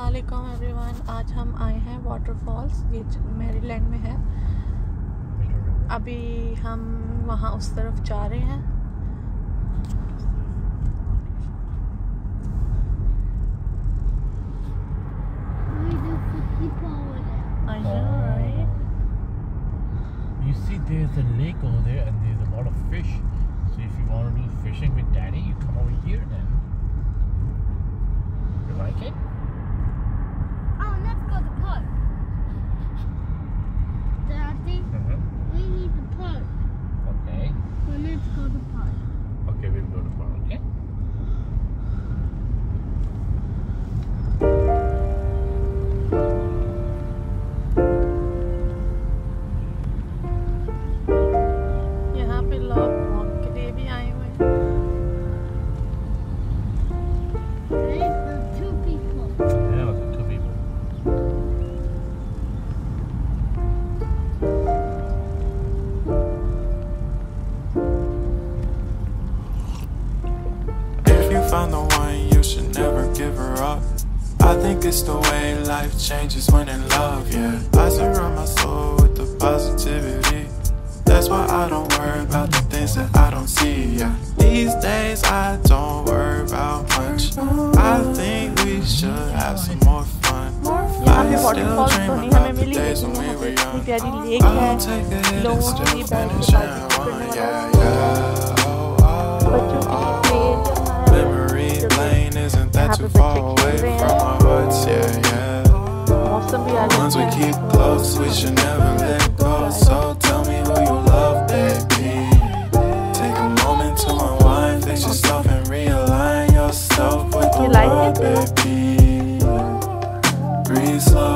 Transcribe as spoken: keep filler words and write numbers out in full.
अस्सलाम एवरीवन। आज हम आए हैं वाटरफॉल्स, ये मैरीलैंड में है। अभी हम वहाँ उस तरफ जा रहे हैं। I know, right? You see, there's a lake over there and there's a lot of fish. So if you want to do fishing with Daddy, you come over here then. You like it? Oh, let's go to the park. Daddy, Uh-huh. we need the park. Okay. So let's go to the park. Okay, we'll go to the park, okay? यहाँ पे लोग walk के लिए भी आए हुए हैं। Right? For two people. Yeah, with two people. If you found the one, you should never give her up. I think it's the way life changes when in love, yeah. I surround my soul with the positivity. That's why I don't worry about the things that I don't see, yeah. These days I don't worry about much. I think we should have some more fun. यहाँ I पे still waterfalls dream तो नहीं हमें about the मिली, days लेकिन when यहाँ we पे were इतनी young. प्यारी लेक I'll है। take a hit लोगों and के लिए still बैठ finish के and बातचीत run, करने yeah, वाला yeah. Oh, oh, बच्चों के oh, लिए oh. Play Memory lane isn't that यहाँ too पे far बच्चे away खेल रहे from हैं। our hearts, yeah, yeah. मौसम भी आज Once we अच्छा keep है। close, we should never let go. So tell me who you love, baby. Take a moment to unwind, fix yourself and realign yourself with the You like world, it? baby. Breathe slow.